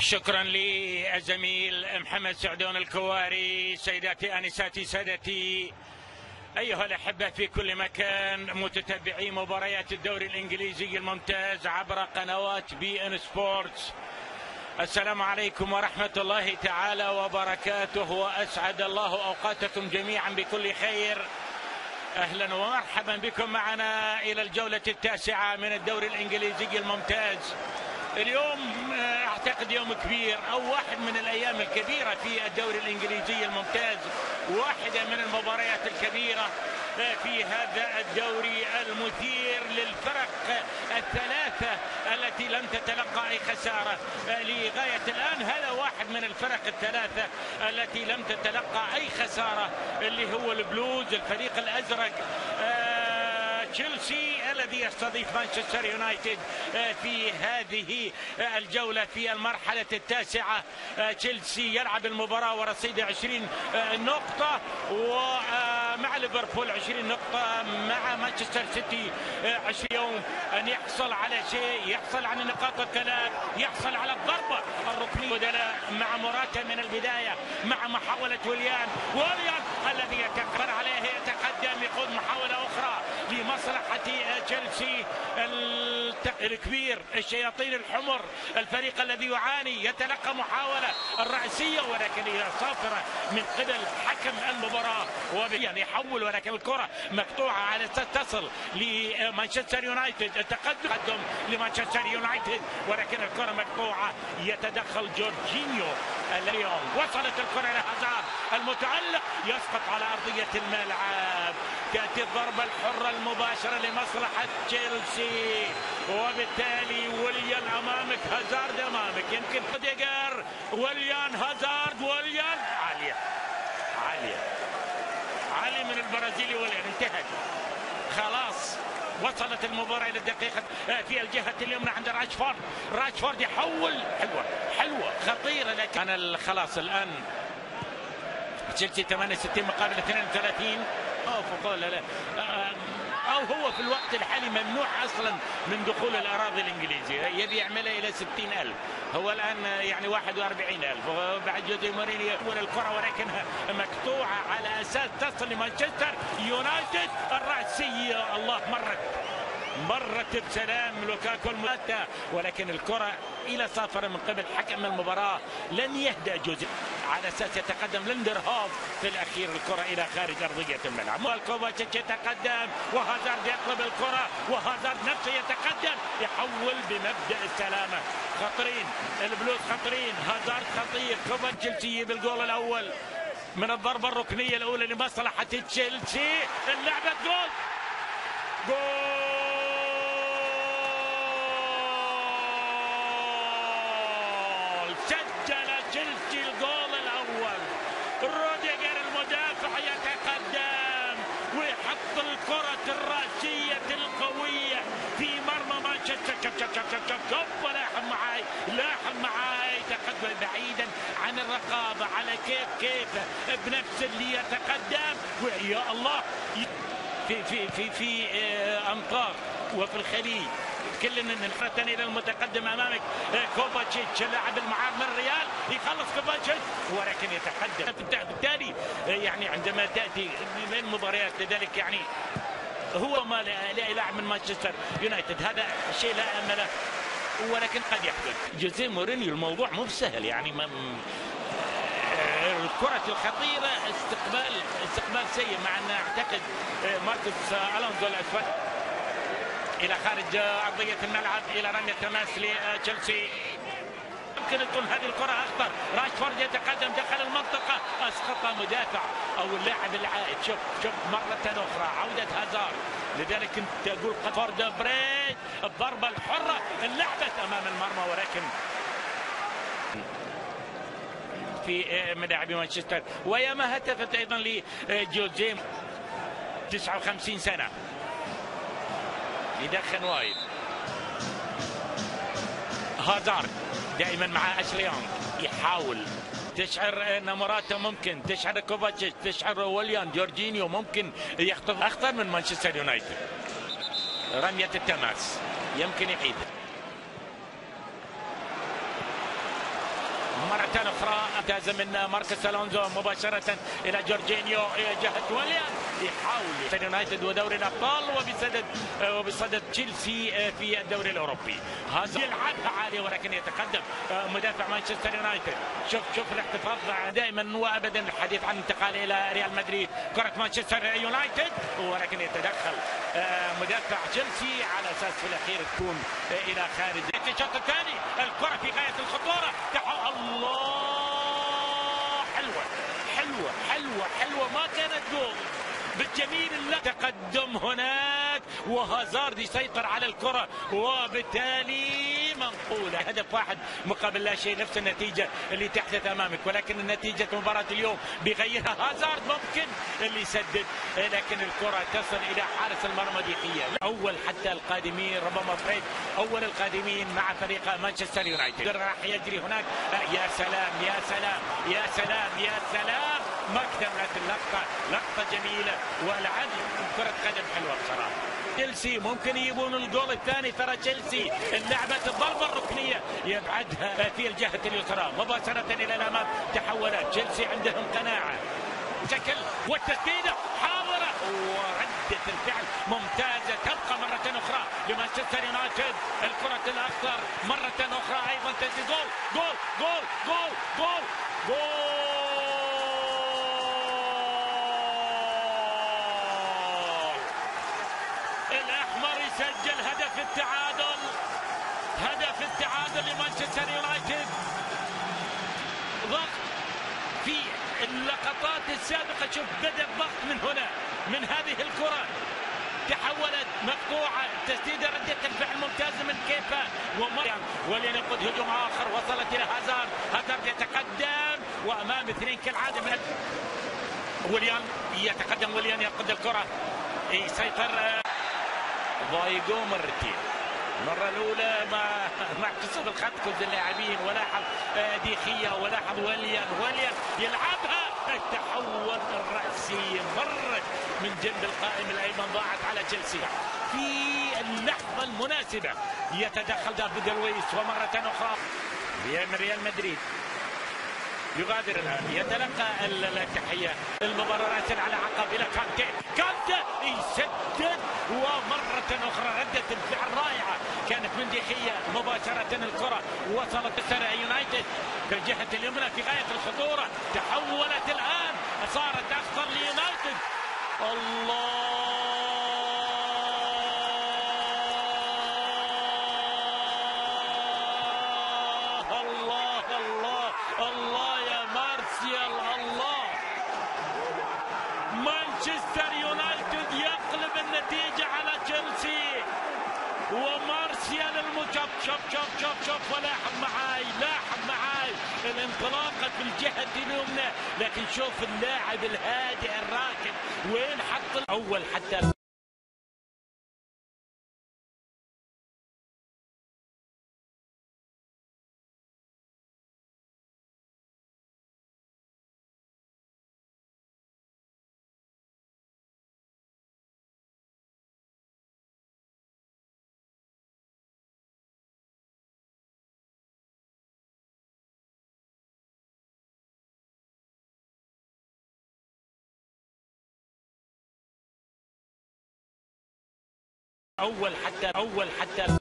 شكرا للزميل محمد سعدون الكواري. سيداتي انساتي سادتي ايها الاحبه في كل مكان، متتبعي مباريات الدوري الانجليزي الممتاز عبر قنوات بي ان سبورتس، السلام عليكم ورحمه الله تعالى وبركاته، واسعد الله اوقاتكم جميعا بكل خير. اهلا ومرحبا بكم معنا الى الجوله التاسعه من الدوري الانجليزي الممتاز. اليوم اعتقد يوم كبير او واحد من الايام الكبيره في الدوري الانجليزي الممتاز، واحده من المباريات الكبيره في هذا الدوري المثير للفرق الثلاثه التي لم تتلقى اي خساره لغايه الان. هذا واحد من الفرق الثلاثه التي لم تتلقى اي خساره، اللي هو البلوز، الفريق الازرق، تشيلسي الذي يستضيف مانشستر يونايتد في هذه الجولة في المرحلة التاسعة. تشيلسي يلعب المباراة ورصيده 20 نقطة، ومع ليفربول 20 نقطة، مع مانشستر سيتي 20 يوم أن يحصل على شيء، يحصل على نقاط الثلاث، يحصل على الضربة الركنية مع موراتا من البداية، مع محاولة وليان الذي يتقبل عليه يتقدم، يخوض محاولة أخرى لمصلحة تشيلسي الكبير، الشياطين الحمر، الفريق الذي يعاني، يتلقى محاولة الرأسية ولكن هي صافرة من قبل حكم المباراة، يعني يحول، ولكن الكرة مقطوعة على أساس تصل لمانشستر يونايتد، التقدم لمانشستر يونايتد، ولكن الكرة مقطوعة، يتدخل جورجينيو اليوم، وصلت الكرة إلى هازارد المتألق، يسقط على أرضية الملعب، تأتي الضربة الحرة المباشرة لمصلحة تشيلسي، وبالتالي وليان أمامك، هازارد أمامك، يمكن أوديغار، وليان، هازارد، وليان، عالية من البرازيلي، وليان انتهت خلاص. وصلت المباراة إلى الدقيقة في الجهة اليمنى عند راشفورد يحول، حلوة خطيرة، لكن أنا خلاص الآن تشيلسي 68 مقابل 32 أو هو في الوقت الحالي ممنوع أصلا من دخول الأراضي الإنجليزية، يبي يعملها إلى 60,000، هو الآن يعني 41,000، وبعد جوزيه مورينيو يقول الكرة ولكنها مقطوعة على أساس تصل لمانشستر يونايتد، الرأسية الله مرت بسلام لوكاكو المؤتة، ولكن الكرة إلى صافرة من قبل حكم المباراة، لن يهدأ جوزيه على أساس يتقدم ليندرهوف في الأخير، الكرة إلى خارج أرضية الملعب، كوفاتشيتش يتقدم، وهازارد يطلب الكرة، وهازارد نفسه يتقدم، يحول بمبدأ السلامة، خطرين البلوز، خطرين، هازارد خطير، كوفاتشيتش يجيب الجول الأول من الضربة الركنية الأولى لمصلحة تشيلسي، اللعبة جول سجل تشيلسي الجول الأول، روديغر المدافع يتقدم ويحط الكرة الرأسية القوية في مرمى مانشستر، لاحظ معاي تقدم بعيدا عن الرقابة، على كيف بنفس اللي يتقدم، ويا الله في أمطار وفي الخليج كلنا نحرة إلى المتقدم أمامك كوفاتشيتش اللاعب المعار من الريال، يخلص كوفاتشيتش ولكن يتقدم، بالتالي يعني عندما تأتي من مباريات، لذلك يعني هو ما لاعب من مانشستر يونايتد، هذا شيء لا أمل له، ولكن قد يحدث. جوزيه مورينيو الموضوع مو بسهل، يعني الكرة الخطيرة، استقبال سيء، مع أن أعتقد ماركوس ألونزو الأسود إلى خارج أرضية الملعب، إلى رمية تماس لتشيلسي، يمكن تكون هذه الكرة أخطر، راشفورد يتقدم داخل المنطقة، أسقط مدافع أو اللاعب العائد، شوف مرة أخرى عودة هازارد، لذلك كنت أقول فورد بريد، الضربة الحرة انلعبت أمام المرمى، ولكن في ملاعب مانشستر، وياما هتفت أيضا لجوزيه 59 سنة، يدخن وايد. هازارد دائما مع أشلي يونغ يحاول، تشعر ان موراتا ممكن، تشعر كوفاتشيتش، تشعر وليان، جورجينيو ممكن يخطف اخطر من مانشستر يونايتد، رمية التماس يمكن يعيد، مرة أخرى امتاز من ماركوس ألونزو مباشرة إلى جورجينيو جهة وليان، يحاول يونايتد ودوري الأبطال وبصدد تشيلسي في الدوري الأوروبي. هذا يلعبها عالية ولكن يتقدم مدافع مانشستر يونايتد. شوف الاحتفاظ دائما وأبدا الحديث عن الانتقال إلى ريال مدريد. كرة مانشستر يونايتد ولكن يتدخل مدافع تشيلسي على أساس في الأخير تكون إلى خارج الشوط الثاني. الكرة في غاية الخطورة. الله، حلوة ما كانت جول بالجميل. لا تقدم هناك وهازارد يسيطر على الكرة وبالتالي منقولة. هدف واحد مقابل لا شيء، نفس النتيجة اللي تحدث أمامك، ولكن نتيجة مباراة اليوم بيغيرها هازارد. ممكن اللي يسدد لكن الكرة تصل إلى حارس المرمى دقيقة. أول حتى القادمين ربما فريد أول القادمين مع فريق مانشستر يونايتد راح يجري هناك. يا سلام يا سلام يا سلام يا سلام، ما اكتملت اللقطة، لقطة جميلة والعدل كرة قدم حلوة بصراحة. تشيلسي ممكن يجيبون الجول الثاني. ترى تشيلسي اللعبة الضربة الركنية يبعدها في الجهة اليسرى مباشرة إلى الأمام. تحولت تشيلسي عندهم قناعة شكل والتسديدة حاضرة وردة الفعل ممتازة. تبقى مرة أخرى لمانشستر يونايتد الكرة الأخضر مرة أخرى أيضا تسديد. جول الأحمر يسجل هدف التعادل لمانشستر يونايتد. ضغط في اللقطات السابقة. شوف بدأ الضغط من هنا من هذه الكرة، تحولت مقطوعة، تسديدة ردة الفعل ممتازة من كيفا ولين يقود هجوم آخر وصلت إلى هازارد يتقدم وأمام اثنين كالعادة من وليان يتقدم. وليان يقود الكرة يسيطر ضايقوه مرتين. المرة الأولى ما اعتصم الخط كل اللاعبين ولاحظ ديخية ولاحظ وليان يلعبها. التحول الرأسي مرت من جنب القائم الأيمن ضاعت على تشيلسي. في اللحظة المناسبة يتدخل دافيد لويس ومرة أخرى من ريال مدريد يغادر الآن. يتلقى التحية المباراة رأسا على عقب إلى كانتي يسدد ومرة أخرى ردة الفعل رائعة كانت من ديخية مباشرة. الكرة وصلت يونايتد في الجهة اليمنى في غاية الخطورة. تحولت الآن صارت أخطر ليونايتد. الله يا مارسيال الله. مانشستر يونايتد يقلب النتيجة على تشيلسي ومارسيال شوف ولاحظ معاي الانطلاقة في الجهة اليمنى، لكن شوف اللاعب الهادئ الراكد وين حط الأول حتى أول حتى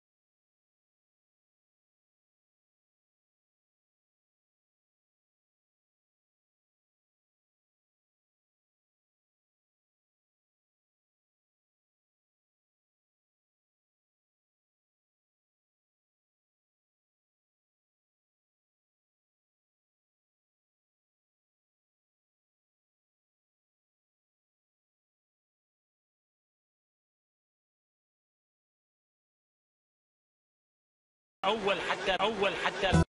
أول حتى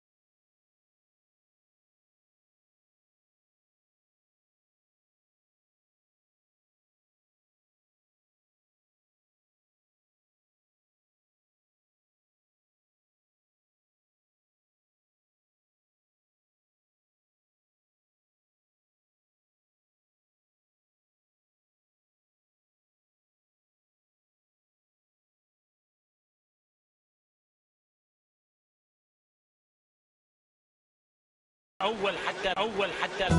أول حتى